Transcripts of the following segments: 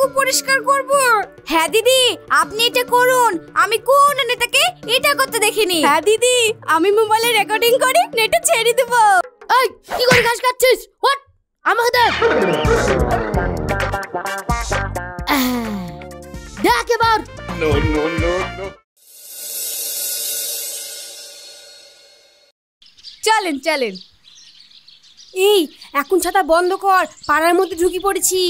পরিষ্কার করব। হ্যাঁ দিদি, আপনি এটা করুন। আমি কোন নেতাকে এটা করতে দেখিনি। হ্যাঁ দিদি, আমি মোবাইলে রেকর্ডিং করে নেটে ছেড়ে দেব। এই কি করে ঘাস কাটছিস? হোয়াট, আমাকে দেখ। দেখ এবার। No no no no. চলেন চলেন। এই এখন ছাতা বন্ধ কর, পাড়ার মধ্যে ঢুকে পড়েছি।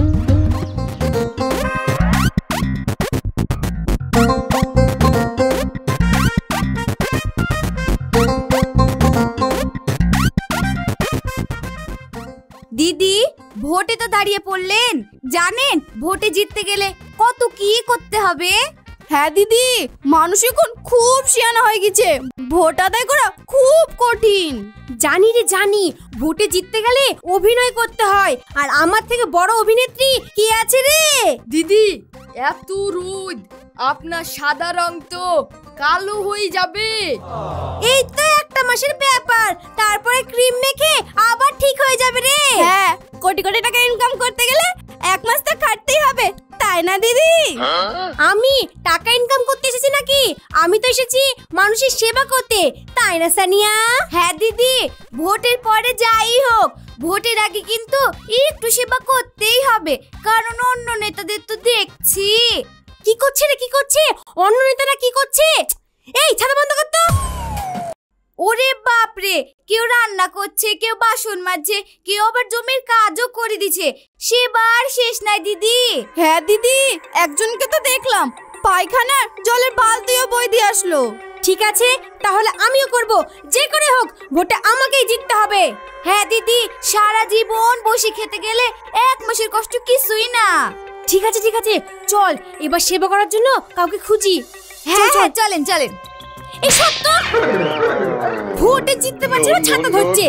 দিদি, ভোটে তো দাঁড়িয়ে পড়লেন। জানেন ভোটে জিততে গেলে কত কি করতে হবে? হ্যাঁ দিদি, মানুষ এখন খুব শিয়ানা হয়ে গেছে। ভোট আদায় করা খুব কঠিন। জানি রে জানি, ভোটে জিততে গেলে অভিনয় করতে হয়। আর আমার থেকে বড় অভিনেত্রী কে আছে রে? দিদি, এত রোদ, আপনার সাদা রং তো কালো হয়ে যাবে। এই তো একটা মাসের ব্যাপার, তারপরে ক্রিম মেখে আবার ঠিক হয়ে যাবে রে। হ্যাঁ, কোটি কোটি টাকা ইনকাম করতে গেলে এক মাস তো খাটতেই হবে, তাই না দিদি? আমি টাকা ইনকাম করতে এসেছি নাকি? আমি তো এসেছি মানুষের সেবা করতে, তাই না সানিয়া? হ্যাঁ দিদি, ভোটের পরে যাই হোক, ভোটের আগে কিন্তু একটু সেবা করতেই হবে, কারণ অন্য নেতাদের তো দেখছি। কি করছে রে, কি করছে? অন্য নেতারা কি করছে? এই ছাতা বন্ধ কর তো। ওরে বাপ রে, কেউ রান্না করছে, কেউ বাসন মাজছে, কেউ আবার জমির কাজও করে দিছে। সেবার শেষ নাই দিদি। হ্যাঁ দিদি, একজনকে তো দেখলাম পায়খানার জলের বালতিও বই দিয়ে আসলো। ঠিক আছে, তাহলে আমিও করব, যে করে হোক ভোটে আমাকেই জিততে হবে। হ্যাঁ দিদি, সারা জীবন বসে খেতে গেলে এক মাসের কষ্ট কিছুই না। ঠিক আছে ঠিক আছে, চল এবার সেবা করার জন্য কাউকে খুঁজি। হ্যাঁ হ্যাঁ, চলেন চলেন। এই সত্য, ভোটে জিততে পারছে না, ছাতা ধরছে।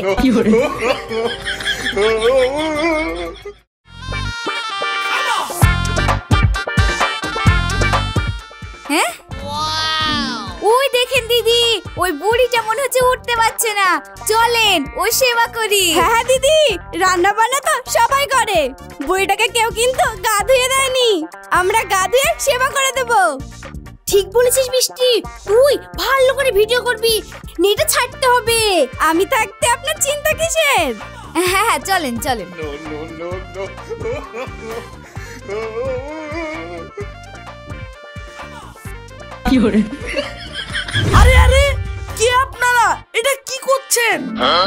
হ্যাঁ, ওই দেখেন দিদি, ওই বুড়িটা মনে হচ্ছে উঠতে পারছে না। চলেন ওই সেবা করি। হ্যাঁ দিদি, রান্না বান্না তো সবাই করে, বুড়িটাকে কেউ কিন্তু গা ধুয়ে দেয়নি। আমরা গা ধুয়ে সেবা করে দেব। ঠিক বলেছিস বৃষ্টি, তুই ভালো করে ভিডিও করবি, নেটে ছাড়তে হবে। আমি থাকতে আপনার চিন্তা কিসের? হ্যাঁ হ্যাঁ, চলেন চলেন। আরে আরে, কি আপনারা এটা কি করছেন?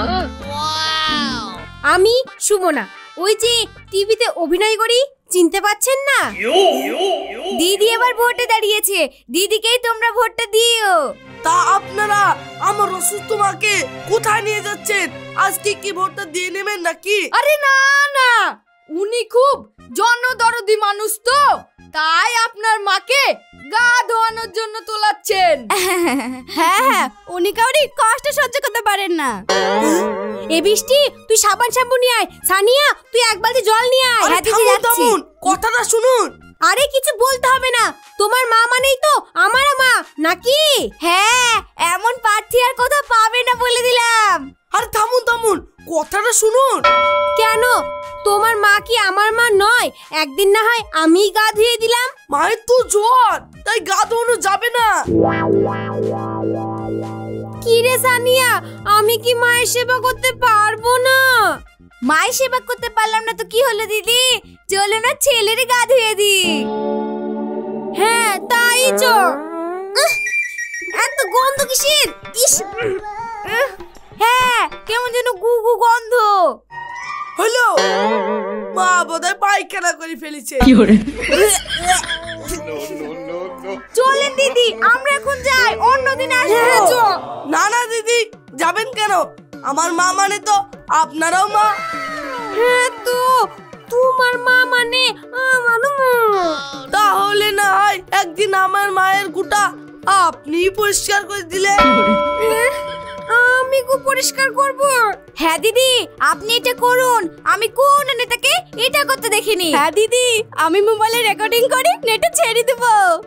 আমি সুমনা, ওই যে টিভিতে অভিনয় করি, চিনতে পাচ্ছেন না? দিদি এবার ভোটে দাঁড়িয়েছে, দিদিকেই তোমরা ভোটটা দিও। তা আপনারা আমার অসুস্থ মাকে কোথায় নিয়ে যাচ্ছেন? আজকে কি ভোটটা দিয়ে নেবেন নাকি? আরে না না, উনি খুব জনদরদি মানুষ তো, তাই আপনার মাকে গা ধোয়ানোর জন্য তোলাচ্ছেন। হ্যাঁ হ্যাঁ, উনি কাউরি কষ্ট সহ্য করতে পারেন না। এ বৃষ্টি, তুই সাবান শ্যাম্পু নিয়ে আয়। সানিয়া, তুই এক বালতি জল নিয়ে আয়। হ্যাঁ দিদি যাচ্ছি। কথাটা শুনুন। আরে কিছু বলতে হবে না, তোমার মা মানেই তো আমারও মা নাকি? হ্যাঁ, এমন প্রার্থী আর কোথাও পাবে না বলে দিলাম। আরে থামুন থামুন, কথাটা শুনুন। কেন, তোমার মা কি আমার মা নয়? একদিন না হয় আমি গা ধুয়ে দিলাম। মায়ের তো জ্বর, তাই গা ধোয়ানো যাবে না। কি রে সানিয়া, আমি কি মায়ের সেবা করতে পারবো না? মায়ের সেবা করতে পারলাম না তো কি হলো দিদি, চলো না ছেলের গা ধুয়ে দি। হ্যাঁ তাই চো। এত গন্ধ কিসের? ইস, হ্যাঁ কেমন যেন গু গু গন্ধ হলো। মা বোধহয় পায়খানা করে ফেলেছে। চলেন দিদি, আমরা এখন যাই, অন্যদিন আসবো। না না দিদি, যাবেন কেন? আমার মা মানে তো আপনারও মা। হ্যাঁ তো, তোমার মা মানে আমারও মা। তাহলে না হয় একদিন আমার মায়ের গুটা আপনি পরিষ্কার করে দিলে। আমি পরিষ্কার করব। হ্যাঁ দিদি, আপনি এটা করুন। আমি কোন নেতাকে এটা করতে দেখিনি। হ্যাঁ দিদি, আমি মোবাইলে রেকর্ডিং করে নেটে ছেড়ে দেব।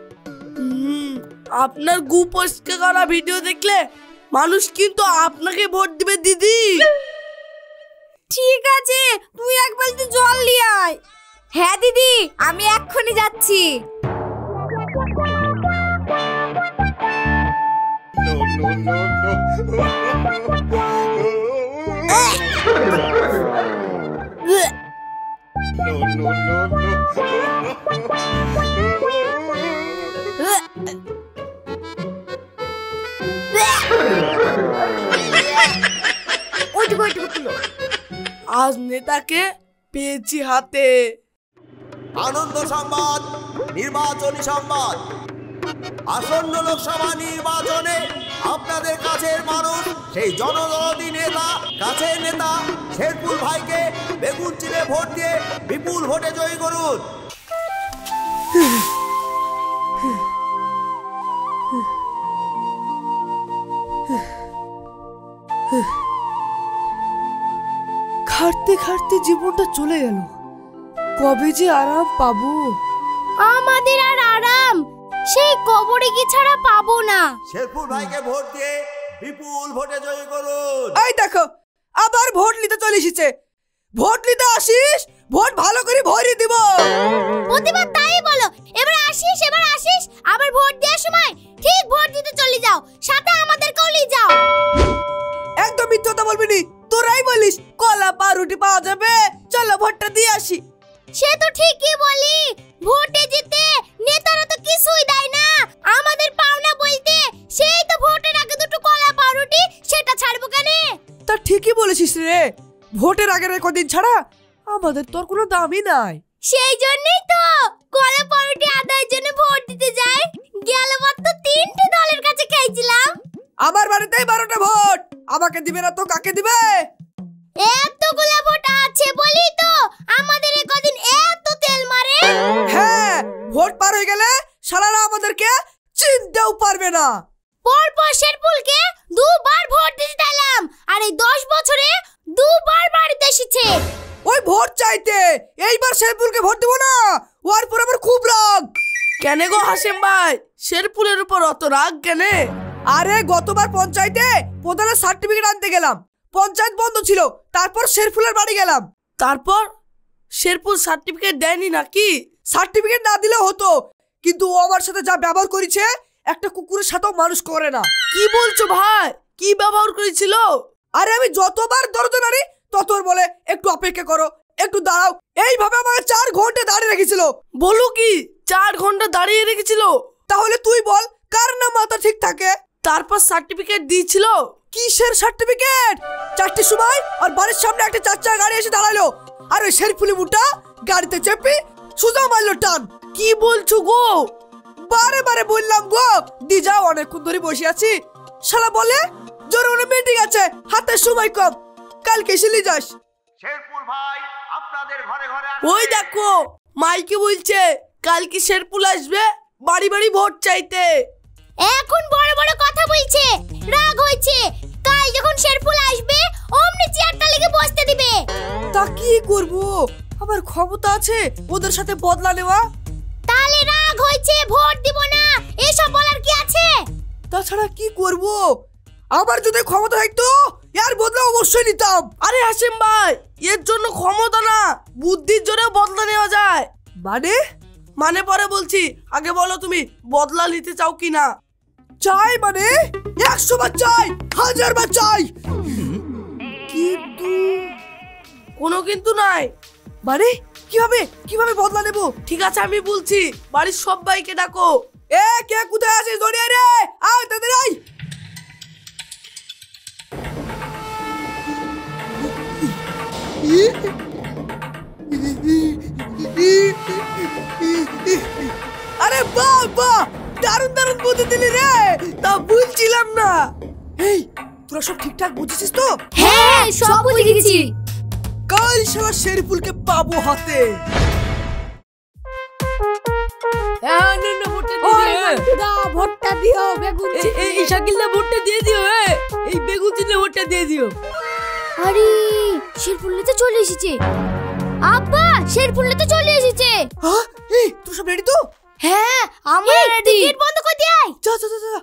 আপনার গু পরিষ্কার করা ভিডিও দেখলে মানুষ কিন্তু আপনাকে ভোট দিবে দিদি। ঠিক আছে, তুই এক বালতি জল নিয়ে আয়। হ্যাঁ দিদি, আমি এক্ষুনি যাচ্ছি। আজ নেতাকে পেয়েছি হাতে। আনন্দ সংবাদ, নির্বাচনী সংবাদ। আসন্ন লোকসভা নির্বাচনে আপনাদের কাছের মানুষ সেই জনদরদী নেতা, কাছের নেতা শেরপুর ভাইকে বেগুন চিনে ভোট দিয়ে বিপুল ভোটে জয়ী করুন। খাটতে খাটতে জীবনটা চলে গেল, কবে যে আরাম পাবো। আমাদের আর আরাম সেই কবরে কি ছাড়া পাবো না। শেরপুর ভাইকে ভোট দিয়ে বিপুল ভোটে জয়ী করুন। এই দেখো, আবার ভোট নিতে চলে এসেছে। ভোট নিতে আসিস, ভোট ভালো করে ভরে দিব। প্রতিবার তাই বলো, এবার আসিস আবার ভোট দেওয়ার সময় ঠিক ভোট দিতে চলে যাও, সাথে আমাদেরকেও নিয়ে যাও। একদম মিথ্যা কথা বলবি নি, তোরাই বলিস কলা পাউরুটি পাওয়া যাবে, চলো ভোটটা দিয়ে আসি। সে তো ঠিকই বলি, ভোটে জিতে নেতারা তো কিছুই দেয় না। আমাদের পাওনা বলতে সেই তো ভোটের আগে দুটো কলা পাউরুটি, সেটা ছাড়বো কেন? তা ঠিকই বলেছিস রে, ভোটের আগের কদিন ছাড়া আমাদের তোর কোনো দামই নাই। সেই জন্যই তো কলা পাউরুটি আদায়ের জন্য ভোট দিতে যাই। গেলবার তো 3টে দলের কাছে খেয়েছিলাম। আমার বাড়িতে 12টা ভোট, আমাকে দিবে না তো কাকে দিবে? এতগুলা ভোট আছে বলি তো আমাদের এই কদিন এত তেল মারে। হ্যাঁ, ভোট পার হয়ে গেলে শালারা আমাদেরকে চিনতেও পারবে না। পরপর শেরপুলকে 2বার ভোট দিতে দিলাম, আর এই 10 বছরে 2বার বাড়িতে এসেছে। ওই ভোট চাইতে এইবার শেরপুলকে ভোট দেবো না, ওর পর আমার খুব রাগ। কেন গো হাসেম ভাই, শেরপুলের উপর অত রাগ কেন? আরে গতবার পঞ্চায়েতে প্রধানের সার্টিফিকেট আনতে গেলাম, পঞ্চায়েত বন্ধ ছিল, তারপর শেরপুলের বাড়ি গেলাম। তারপর শেরপুল সার্টিফিকেট দেয়নি নাকি? সার্টিফিকেট না দিলেও হতো, কিন্তু ও আমার সাথে যা ব্যবহার করেছে একটা কুকুরের সাথেও মানুষ করে না। কি বলছো ভাই, কি ব্যবহার করেছিল? আরে আমি যতবার দরজা নাড়ি ততবার বলে একটু অপেক্ষা করো, একটু দাঁড়াও, এইভাবে আমাকে 4 ঘন্টা দাঁড়িয়ে রেখেছিল। বলো কি 4 ঘন্টা দাঁড়িয়ে রেখেছিল? তাহলে তুই বল কার না মাথা ঠিক থাকে? তারপর সার্টিফিকেট দিয়েছিল। কিসের সার্টিফিকেট? 4টের সময় আর বাড়ির সামনে একটা 4 চাকা গাড়ি এসে দাঁড়ালো, আর ওই শেরপুলি মুটা গাড়িতে চেপে সোজা মারলো টান। কি বলছো গো? বারে বারে বললাম গো দি যাও, অনেকক্ষণ ধরে বসে আছি। শালা বলে জরুরি মিটিং আছে, হাতে সময় কম, কালকে এসে নিয়ে যাস। শেরপুর ভাই আপনাদের ঘরে ঘরে ওই দেখো মাইকে বলছে কালকে শেরপুল আসবে বাড়ি বাড়ি ভোট চাইতে। এখন বড় বড় কথা বলছে, রাগ হয়েছে। কাল যখন শেরপুল আসবে অমনি চেয়ারটা লেগে বসতে দিবে। তা কি করব, আমার ক্ষমতা আছে ওদের সাথে বদলা নেওয়া। তাহলে রাগ হয়েছে, ভোট দিব না, এসব বলার কি আছে? তাছাড়া কি করব, আমার যদি ক্ষমতা থাকতো এর বদলা অবশ্যই নিতাম। আরে হাসিম ভাই, এর জন্য ক্ষমতা না বুদ্ধির জোরে বদলা নেওয়া যায়। মানে পরে বলছি, আগে বলো তুমি বদলা নিতে চাও কি না? চাই মানে 100 বার চাই, 1000 বার চাই, কিন্তু কোনো কিন্তু নাই। মানে কিভাবে বদলা নেব? ঠিক আছে আমি বলছি, বাড়ির সবাইকে ডাকো। এ কে কোথায় আছিস দড়িয়ে রে, আয় তাদের আয়। আরে বাহ বাহ, দারুণ দারুণ বুদ্ধি দিলি রে, তা বলছিলাম না। এই তোরা সব ঠিকঠাক বুঝেছিস তো? হ্যাঁ, সব বুঝে গেছি। কাল শালা শেরপুলকে পাবো হাতে। ভোটটা দিও, বেগুন এই শাকিলদা ভোটটা দিয়ে দিও, এই বেগুন চিনে ভোটটা দিয়ে দিও। আরে শেরপুলে তো চলে এসেছে। আব্বা শেরপুলে তো চলে এসেছে। হ্যাঁ, এই তুই সব রেডি তো? হ্যাঁ আমরা রেডি। গেট বন্ধ করে দিয়ে আয়। যা যা যা।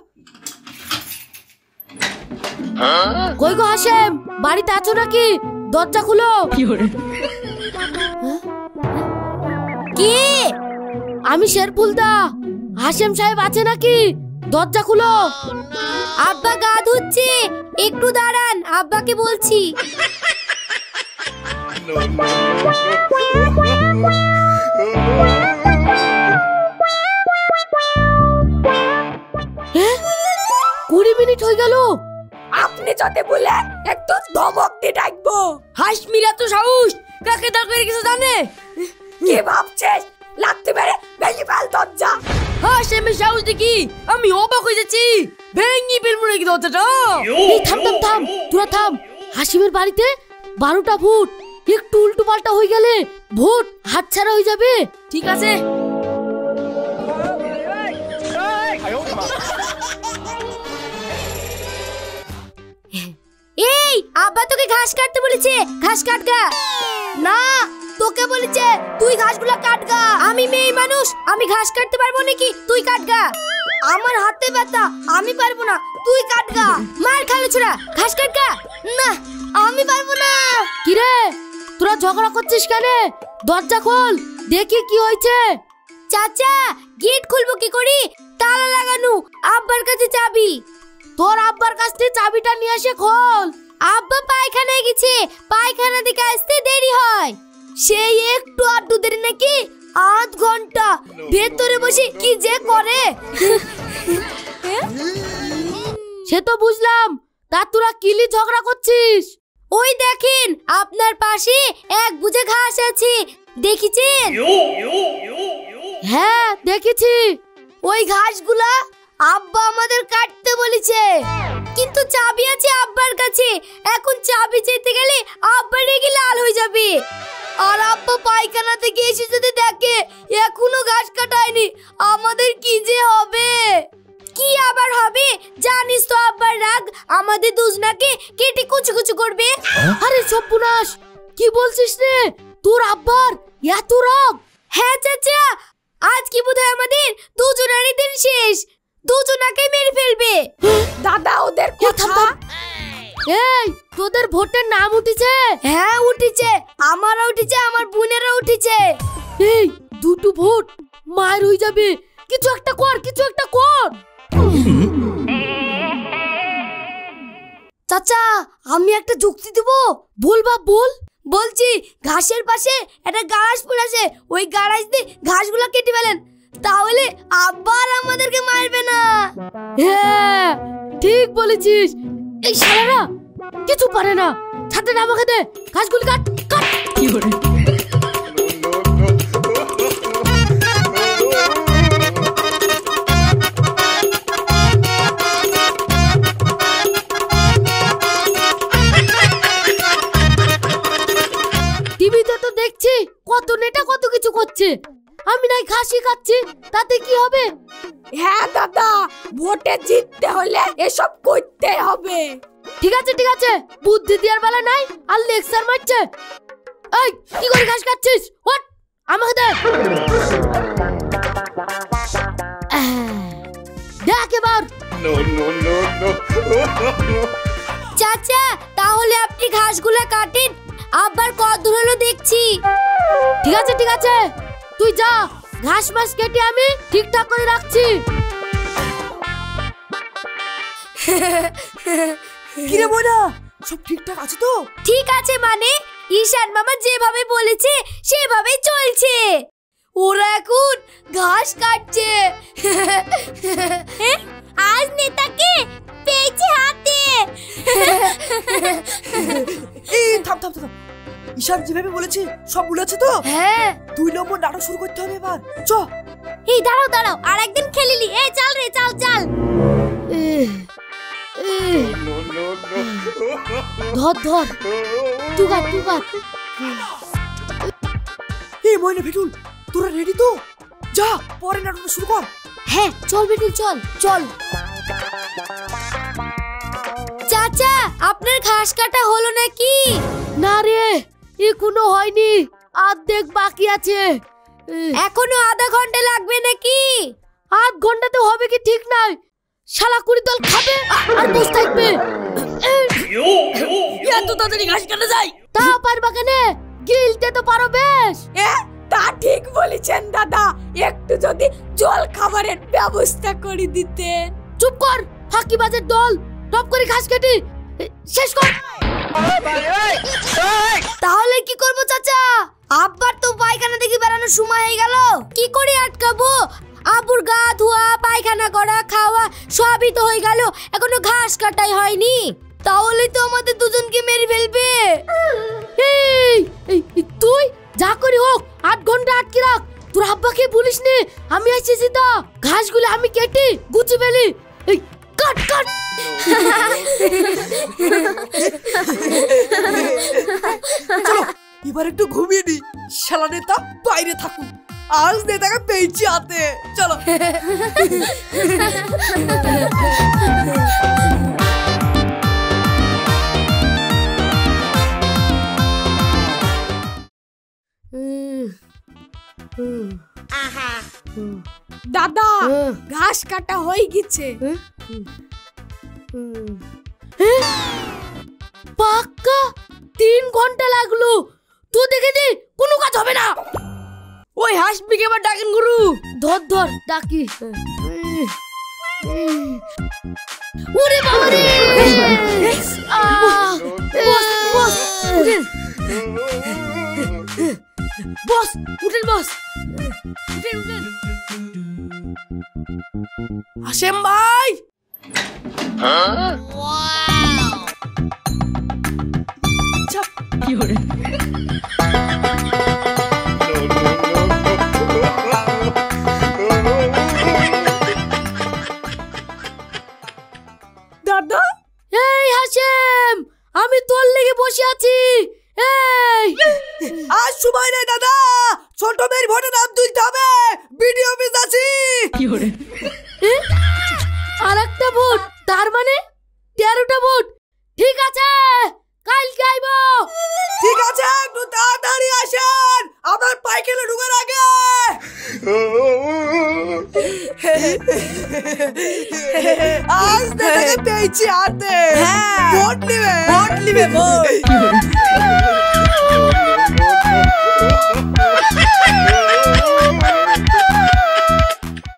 কই গো হাসেম, বাড়িতে আছো নাকি? দরজা খুলো। কে? আমি শেরফুলদা। হাশেম সাহেব আছে নাকি? দরজা খুলো। আব্বা গা ধুচ্ছে, একটু দাঁড়ান, আব্বাকে বলছি। হ্যাঁ, 20 মিনিট হয়ে গেল। আপনি যাতে বলে একটু ধমক দিয়ে ডাকবো। হাসমিরা তো সাহস, কাকে ডাকলে কিছু জানে? কে ভাবছিস লাগতে পারে? ভেঙে ফেল দরজা। হাশেমের সাহস দেখি আমি অবাক হয়ে যাচ্ছি। ভেঙে ফেলবো নাকি দরজাটা? এই থাম থাম থাম, তোরা থাম। হাসিমের বাড়িতে 12টা ভোট, একটু উল্টো পাল্টা হয়ে গেলে ভোট হাতছাড়া হয়ে যাবে। ঠিক আছে। এই আব্বা তোকে ঘাস কাটতে বলেছে, ঘাস কাট গা। না, তোকে বলেছে তুই ঘাসগুলো কাট গা। আমি মেয়ে মানুষ, আমি ঘাস কাটতে পারবো নাকি? তুই কাট গা। আমার হাতে ব্যথা, আমি পারবো না, তুই কাট গা। মার খালো ছোড়া, ঘাস কাট গা। না, আমি পারবো না। কি রে, তোরা ঝগড়া করছিস কেন? দরজা খোল, দেখি কি হয়েছে। চাচা, গেট খুলবো কি করি? তালা লাগানো, আব্বার কাছে চাবি। তোর আব্বার কাছ থেকে চাবিটা নিয়ে এসে খোল। আব্বা পায়খানায় গেছে, পায়খানা থেকে আসতে দেরি হয়। সেই একটু আড্ডু দেরি নাকি 8 ঘন্টা ভেতরে বসে কি যে করে। সে তো বুঝলাম, তা তোরা কিলি ঝগড়া করছিস? ওই দেখেন আপনার পাশে এক বুঝে ঘাস আছে, দেখেছেন? হ্যাঁ দেখেছি। ওই ঘাসগুলা আব্বা আমাদের কাটতে বলেছে, কিন্তু চাবি আছে আব্বার কাছে। এখন চাবি চেতে গেলে আব্বা রেগে লাল হয়ে যাবে। আর আব্বা পায়খানা থেকে এসে যদি দেখে এখনো ঘাস কাটায়নি, আমাদের কি যে হবে? কি আবার হবে? জানিস তো আব্বার রাগ আমাদের দুজনাকে কেটে কুচু কুচু করবে। আরে সর্বনাশ, কি বলছিস রে? তোর আব্বার এত রাগ? হ্যাঁ চাচা, আজ কি বোধহয় আমাদের দুজনেরই দিন শেষ, দুজনাকে মেরে ফেলবে। দাদা ওদের কথা। এই তোদের ভোটের নাম উঠেছে? হ্যাঁ উঠেছে, আমারও উঠেছে, আমার বোনেরও উঠেছে। এই দুটো ভোট মার হয়ে যাবে, কিছু একটা কর, কিছু একটা কর। চাচা, আমি একটা যুক্তি দিব। বল বাপ বল। বলছি, ঘাসের পাশে একটা গাড়াজ পড়েছে, ওই গাড়াজ দিয়ে ঘাসগুলো কেটে ফেলেন, তাহলে আবার আমাদেরকে মারবে না। হ্যাঁ ঠিক বলেছিস। এই শালারা কিছু পারে না, ছাতে আমাকে দে, ঘাসগুলি কাট কাট। কি করে? টিভিতে তো দেখছি কত নেতা কত কিছু করছে, আমি নাই ঘাসই খাচ্ছি, তাতে কি হবে? হ্যাঁ দাদা, ভোটে জিততে হলে এসব করতে হবে। ঠিক আছে ঠিক আছে, বুদ্ধি দেওয়ার বেলা নাই আর লেকচার মারছে। এই কি করে ঘাস খাচ্ছিস? ওঠ, আমাকে দে। দেখ এবার। চাচা, তাহলে আপনি ঘাসগুলো কাটেন, আবার কত হলো দেখছি। ঠিক আছে ঠিক আছে, তুই যা, ঘাস মাস কেটে আমি ঠিকঠাক করে রাখছি। কিরে ময়না, সব ঠিকঠাক আছে তো? ঠিক আছে মানে ঈশান মামা যেভাবে বলেছে সেভাবেই চলছে। ওরা এখন ঘাস কাটছে। আজ নেতাকে পেয়েছি হাতে। এই থাম থাম থাম, ঈশান যেভাবে বলেছে সব ভুল আছে তো? হ্যাঁ। 2 নম্বর নাটক শুরু করতে হবে এবার, চ। এই দাঁড়াও দাঁড়াও, আর একদিন খেলিলি। এই চল রে, চল চল। ধর ধর, টুকা টুকা। এই ময়না ভেটুল, তোরা রেডি তো? যা, পরে নাটকটা শুরু কর। হ্যাঁ চল বেটুল, চল চল। চাচা, আপনার ঘাস কাটা হলো নাকি? না রে, এখনো হয়নি, অর্ধেক বাকি আছে। এখনো আধা ঘন্টা লাগবে নাকি? আধ ঘন্টাতে হবে কি ঠিক নাই, শালা কুড়ি দল খাবে আর বসে থাকবে। এত তাড়াতাড়ি ঘাস কাটা যায়? তা পারবা কেন? গিলতে তো পারো বেশ। তা ঠিক বলে বলেছেন দাদা, একটু যদি জল খাবারের ব্যবস্থা করে দিতেন। চুপ কর, ফাঁকিবাজের দল। টপ করে ঘাস কেটে শেষ কর। তাহলে কি করবো চাচা? আব্বার তো পায়খানা দেখে বেড়ানোর সময় হয়ে গেল, কি করে আটকাবো? আব্বুর গা ধোয়া, পায়খানা করা, খাওয়া সবই তো হয়ে গেল, এখনো ঘাস কাটাই হয়নি। তাহলে তো আমাদের দুজনকে মেরে ফেলবে। তুই যা করি হোক 8 ঘন্টা আটকে রাখ। তোর আব্বাকে বলিস নে আমি আইছি সিধা। ঘাসগুলো আমি কেটে গুছি ফেলি। কাট কাট। চলো এবার একটু ঘুমিয়ে নি। শালা নেতা বাইরে থাকুক, আজ নেতাকে পেয়েছি হাতে। চলো। দাদা ঘাস কাটা হয়ে গেছে। পাক্কা 3 ঘন্টা লাগলো। তুই দেখে দি কোনো কাজ হবে না। ওই হাসপিকে আবার ডাকেন গুরু। ধর ধর ডাকি। ওরে বাবা রে! বস উঠেন। বস উঠেন, বস উঠেন উঠেন। হাসেম ভাই, দাদা এই হাসেম, আমি তোর লেগে বসে আছি। এই আজ সময় নেই দাদা, ছোট মেয়ের ভোটে নাম তুলতে হবে। বিডিও অফিস আছি। আর একটা ভোট, তার মানে 13টা ভোট। ঠিক আছে, কালকে আইবো। ঠিক আছে, একটু তাড়াতাড়ি আসেন, আমার পায়খানা ঢুকার আগে। আজ নেতাকে পেয়েছি হাতে। ভোট নিবে, ভোট নিবে।